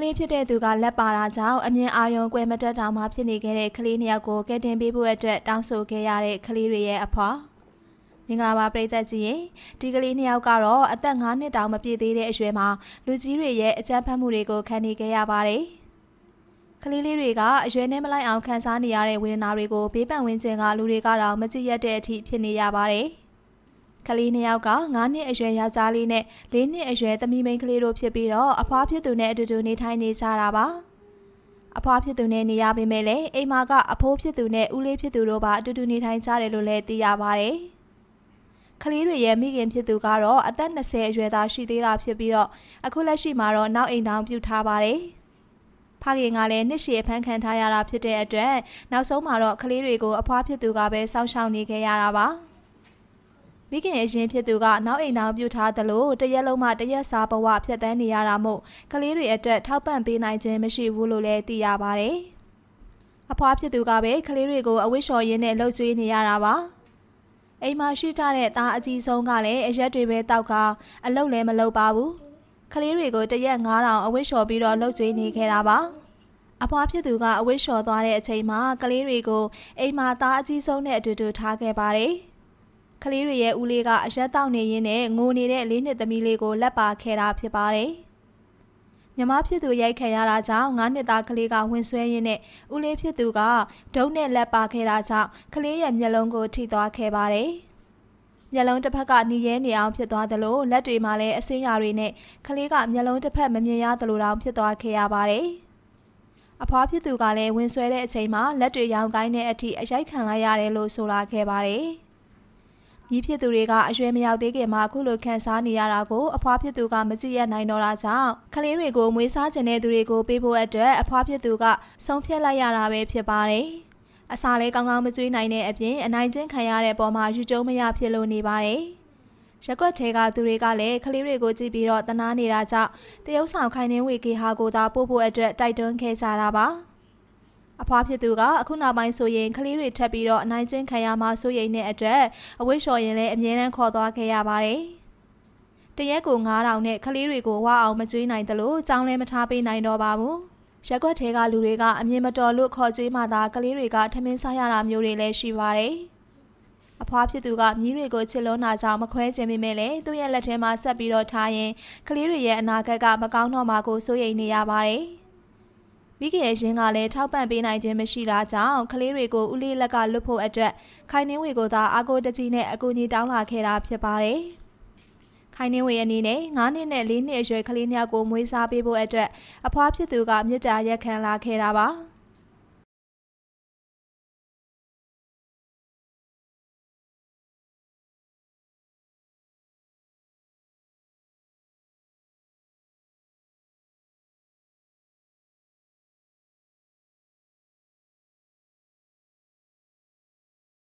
လေးဖြစ်တဲ့သူကလက်ပါတာကြောင့်အမြင်အာရုံကွယ်မတက်တောင်မှဖြစ်နေခဲ့တဲ့ကလေးနှစ်ယောက်ကိုကယ်တင်ပေးဖို့အတွက်တောင်းဆိုခဲ့ရတဲ့ကလေးတွေရဲ့အဖွာမင်္ဂလာပါပရိသတ်ကြီးရေဒီကလေးနှစ်ယောက်ကတော့အသက်9နှစ်တောင်မပြည့်သေးတဲ့အရွယ်မှာလူကြီးတွေရဲ့အကြမ်းဖက်မှုတွေကိုခံနေခဲ့ရပါတယ်ကလေးလေးတွေကအရွယ်နဲ့မလိုက်အောင်ခံစားနေရတဲ့ဝေဒနာတွေကိုဘေးပံဝန်းကျင်ကလူတွေကတော့မကြည့်ရတဲ့အထိဖြစ်နေရပါတယ်ကလေးနှစ်ယောက်က9နှစ်အရွယ်ယောက်ျားလေးနဲ့4နှစ်အရွယ်သမီးမိန်းကလေးတို့ဖြစ်ပြီးတော့အဖွားဖြစ်သူနဲ့အတူတူနေထိုင်နေကြတာပါအဖွားဖြစ်သူနဲ့နေရပေမဲ့လည်းအိမ်မှာကအဖိုးဖြစ်သူနဲ့ဦးလေးဖြစ်သူတို့ပါအတူတူနေထိုင်ကြတယ်လို့လည်းသိရပါတယ်ကလေးတွေရဲ့မိခင်ဖြစ်သူကတော့အသက်20အရွယ်သားရှိသေးတာဖြစ်ပြီးတော့အခုလက်ရှိမှာတော့နောက်အိမ်တောင်ပြုထားပါတယ်ဖခင်ကလည်းနှစ်ရှည်အဖမ်းခံထားရတာဖြစ်တဲ့အတွက်နောက်ဆုံးမှာတော့ကလေးတွေကိုအဖွားဖြစ်သူကပဲစောင့်ရှောက်နေခဲ့ရတာပါမိခင်အရင်ဖြစ်သူကနောက်အိမ်တောင်ပြုထားသလိုတရက်လုံးမှတရက်စာဘဝဖြတ်သန်းနေရတာမို့ကလေးတွေအတွက်ထောက်ပံ့ပေးနိုင်ခြင်းမရှိဘူးလို့လည်းသိရပါတယ်အဖွားဖြစ်သူကပဲကလေးတွေကိုအဝတ်လျှော်ရင်းနဲ့လှုပ်ကြွေးနေရတာပါအိမ်မှာရှိကြတဲ့သားအကြီးဆုံးကလည်းအရက်တွေပဲတောက်ကအလုပ်လည်းမလုပ်ပါဘူးကလေးတွေကိုတရက်9000အဝတ်လျှော်ပြီးတော့လှုပ်ကြွေးနေခဲ့တာပါအဖွားဖြစ်သူကအဝတ်လျှော်သွားတဲ့အချိန်မှာကလေးတွေကိုအိမ်မှာသားအကြီးဆုံးနဲ့အတူတူထားခဲ့ပါတယ်ကလေးတွေရဲ့ဦးလေးကအရက်တောက်နေရင်းနဲ့ငိုနေတဲ့4နှစ်သမီးလေးကိုလက်ပါခဲ့တာဖြစ်ပါတယ်ညီမဖြစ်သူရိုက်ခံရတာကြောင့်9နှစ်သားကလေးကဝင်ဆွဲရင်းနဲ့ဦးလေးဖြစ်သူကဒုံးနဲ့လက်ပါခဲ့တာကြောင့်ကလေးရဲ့မျက်လုံးကိုထိသွားခဲ့ပါတယ်မျက်လုံးတစ်ဖက်ကနီရဲနေအောင်ဖြစ်သွားသလိုလက်တွေမှာလည်းအဆင်းရာတွေနဲ့ကလေးကမျက်လုံးတစ်ဖက်မမြင်ရသလိုတောင်ဖြစ်သွားခဲ့ရပါတယ်အဖွားဖြစ်သူကလည်းဝင်ဆွဲတဲ့အချိန်မှာလက်တွေရောင်ကိုင်းတဲ့အထိအရိုက်ခံလိုက်ရတယ်လို့ဆိုလာခဲ့ပါတယ်ညီဖြစ်သူတွေကအရွယ်မရောက်သေးခင်မှာအခုလိုခံစားနေရတာကိုအဖွားဖြစ်သူကမကြည့်ရနိုင်တော့တာကြောင့်ကလေးတွေကိုမွေးစားကျင်တဲ့သူတွေကိုပေးဖို့အတွက်အဖွားဖြစ်သူကဆုံးဖြတ်လိုက်ရတာပဲဖြစ်ပါတယ်အစာလေးကောင်းကောင်းမကျွေးနိုင်တဲ့အပြင်အနိုင်ကျင့်ခံရတဲ့ပုံမှာယူကျုံမရဖြစ်လို့နေပါတယ်ရက်ွက်ထဲကသူတွေကလည်းကလေးတွေကိုကြည့်ပြီးတော့တနာနေတာကြောင့်တရုတ်ဆောင်ခိုင်နှင်းဝေကေဟာကိုသာပို့ဖို့အတွက်တိုက်တွန်းခဲ့ကြတာပါအဖွားဖြစ်သူကအခုနောက်ပိုင်းဆိုရင်ကလေးတွေထပ်ပြီးတော့အနိုင်ကျင့်ခံရမှာစိုးရိမ်တဲ့အတွက်အဝိရှော်ရင်လည်းအမြဲတမ်းခေါ်သွားခဲ့ရပါတယ်။တရက်ကို9000နဲ့ကလေးတွေကိုဝအောင်မကျွေးနိုင်သလိုကြောင်းလည်းမထားပေးနိုင်တော့ပါဘူး။ရက်ွက်ထဲကလူတွေကအမြင်မတော်လို့ခေါ်ကျွေးမှသာကလေးတွေကထမင်းစားရတာမျိုးတွေလည်းရှိပါတယ်။အဖွားဖြစ်သူကမြီးတွေကိုချစ်လွန်းတာကြောင့်မခွဲခြင်းပေမဲ့လည်းသူ့ရဲ့လက်ထဲမှာဆက်ပြီးတော့ထားရင်ကလေးတွေရဲ့အနာဂတ်ကမကောင်းတော့မှာကိုစိုးရိမ်နေရပါတယ်။မိခင်ရဲ့ရှင်ကလည်းထောက်ပံ့ပေးနိုင်ခြင်းမရှိတာကြောင့်ကလေးတွေကိုဦးလေးလက်ကလွတ်ဖို့အတွက်ခိုင်နှင်းဝေကိုသာအာကိုတကြီးနဲ့အကူကြီးတောင်းလာခဲ့တာဖြစ်ပါတယ်။ခိုင်နှင်းဝေအနေနဲ့9နှစ်နဲ့4နှစ်အရွယ်ကလေးနှစ်ယောက်ကိုမွေးစားပေးဖို့အတွက်အဖွားဖြစ်သူကမြစ်တာရက်ခံလာခဲ့တာပါ။